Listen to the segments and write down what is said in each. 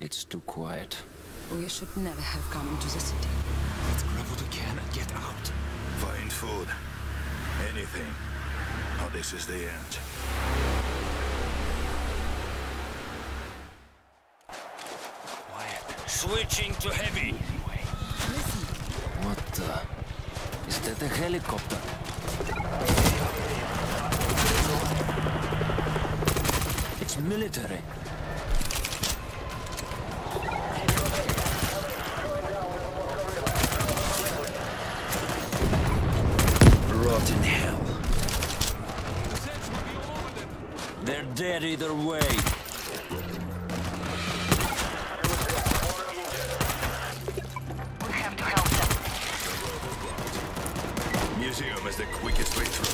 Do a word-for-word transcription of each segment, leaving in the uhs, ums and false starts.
It's too quiet. We should never have come into the city. Let's grab what we can and get out. Find food. Anything. Or this is the end. Quiet. Switching to heavy. Listen. What the? Is that a helicopter? It's military. Rotten hell. They're dead either way. We have to help them. Museum is the quickest way through.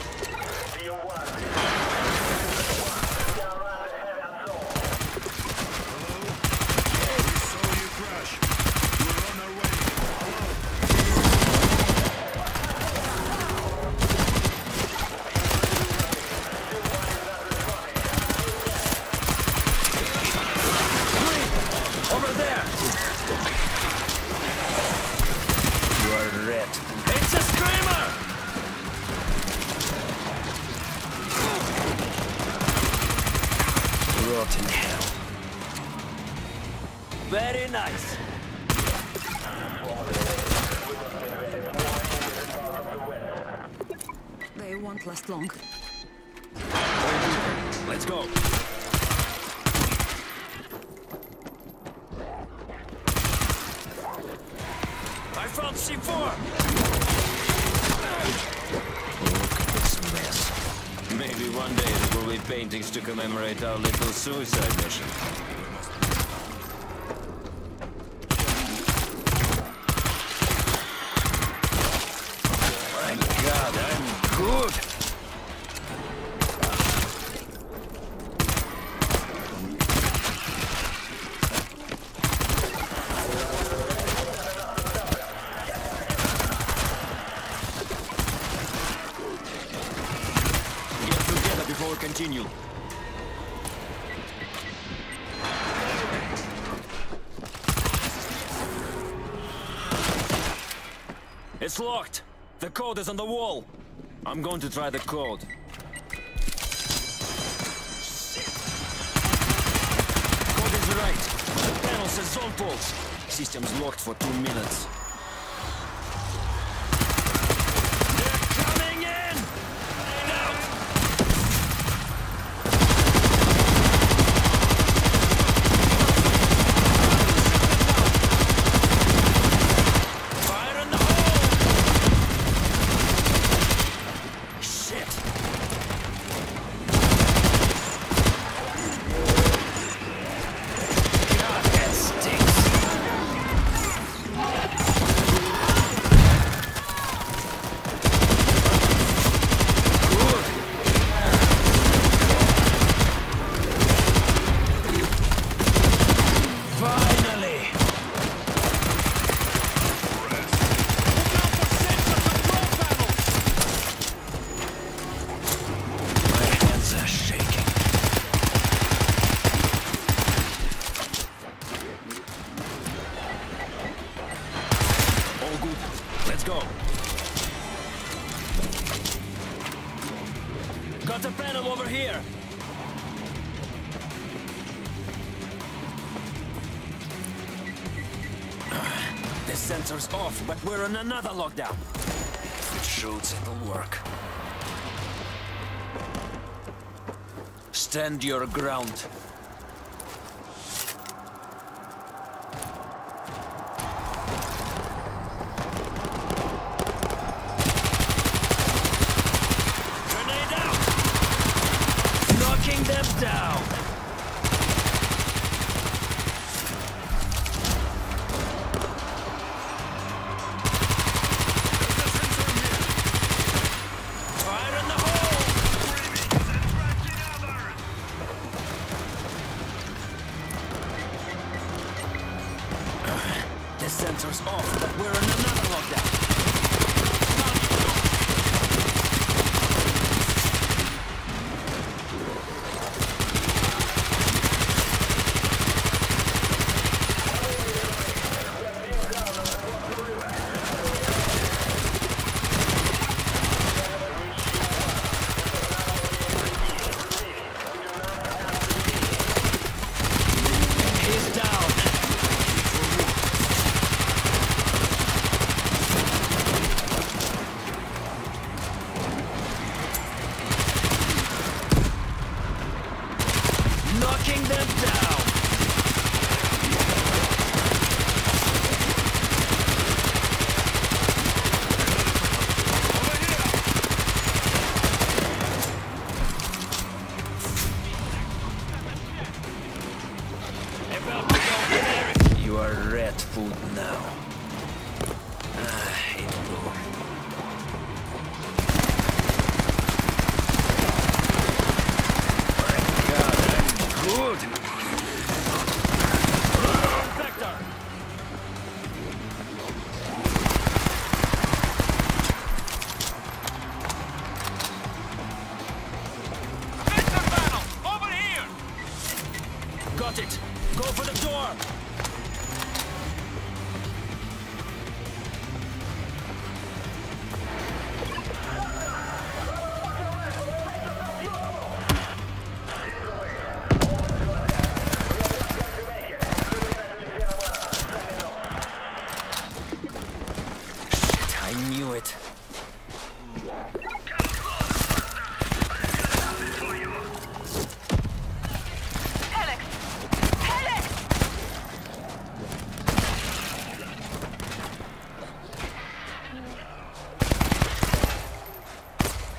It's a screamer! Rotten hell. Very nice. They won't last long. Let's go. I found C four! Look at this mess. Maybe one day there will be paintings to commemorate our little suicide mission. My God, I'm good! Before we continue. It's locked. The code is on the wall. I'm going to try the code. Code is right. The panel says zone pulse. System's locked for two minutes. Got the panel over here! The sensor's off, but we're on another lockdown. If it shoots, it'll work. Stand your ground. Them down! Fire in the hole! The sensor's off, but we're in another lockdown.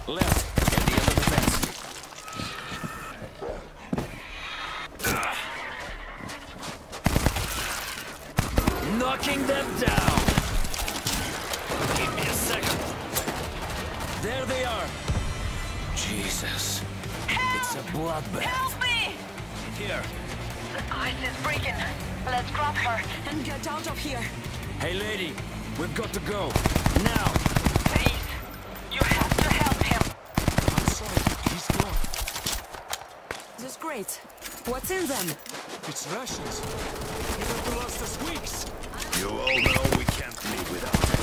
Left, at the end of the fence. Knocking them down! Give me a second. There they are. Jesus. It's a bloodbath. Help me! Here. The ice is breaking. Let's grab her and get out of here. Hey, lady. We've got to go. Now. Please. You have to help him. I'm sorry, he's gone. This is great. What's in them? It's rations. Even to last us weeks. You all know we can't live without it.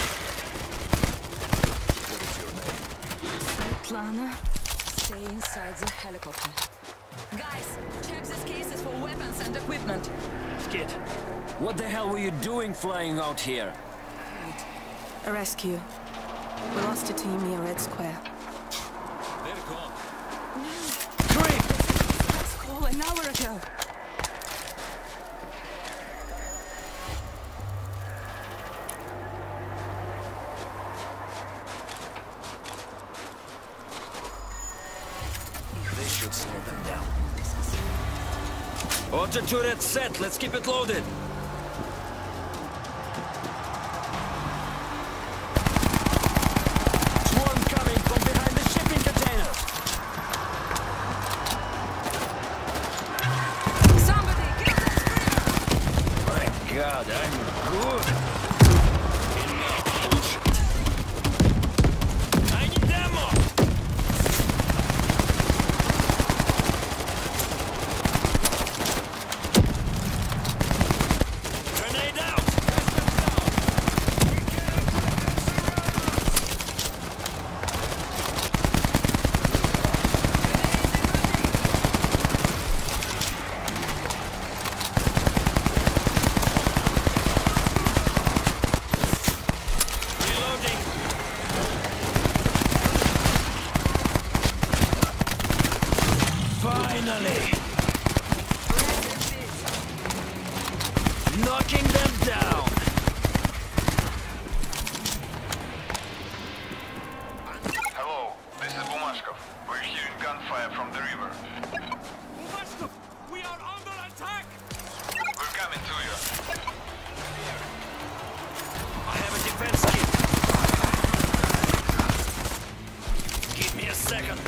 What is your name? Svetlana, stay inside the helicopter. Guys, check these cases for weapons and equipment. Kid, what the hell were you doing flying out here? A rescue. We lost a team near Red Square. They're gone. Creep! Let's call an hour ago. They should slow them down. Auto turret set. Let's keep it loaded. Swarm coming from behind the shipping containers. Somebody, kill that screamer! My God, I'm good. Enough bullshit. I need ammo. Grenade out. Reloading. Finally. Knocking them down. Hello, this is Bumashkov. We're hearing gunfire from the river. Bumashkov, we are under attack! We're coming to you. I have a defense kit. Give me a second.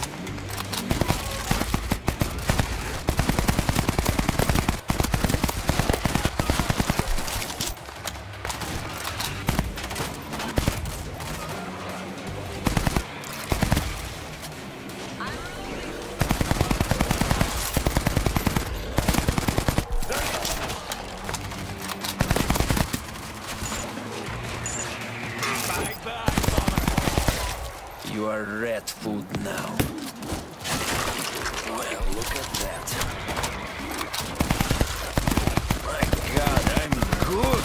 Bye-bye, bomber. You are rat food now. Well, look at that. My God, I'm good.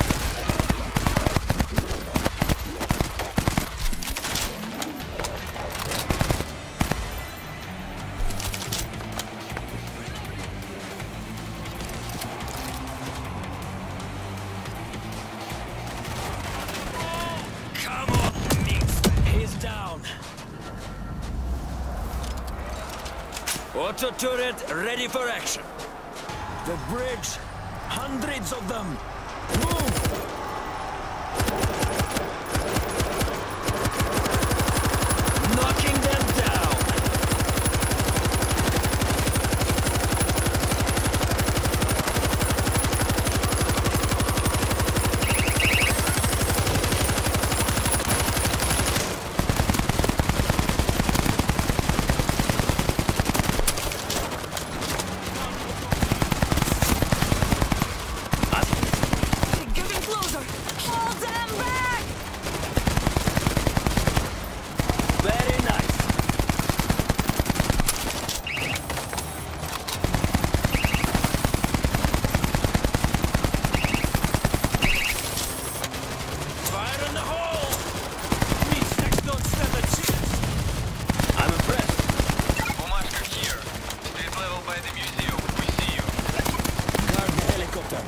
Come on, Nix. He's down. Auto turret ready for action. The bridge. Hundreds of them. Move! Knocking them down. They're getting closer. Hold them back! Very nice. Fire in the hole! These things don't stand a chance. I'm impressed. Bumashkov here. Street level by the museum. We see you. Guard the helicopter.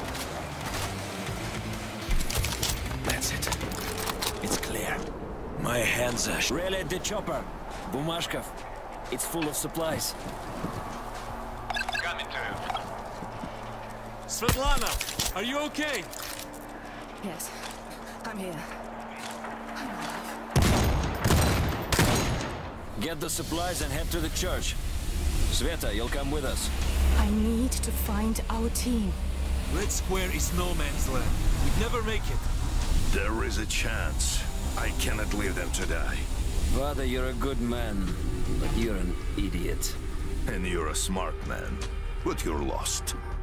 That's it. It's clear. My hands are... Relay the chopper. Bumashkov. It's full of supplies. Coming to. Svetlana, are you okay? Yes, I'm here. Get the supplies and head to the church. Sveta, you'll come with us. I need to find our team. Red Square is no man's land. We'd never make it. There is a chance. I cannot leave them to die. Father, you're a good man, but you're an idiot. And you're a smart man, but you're lost.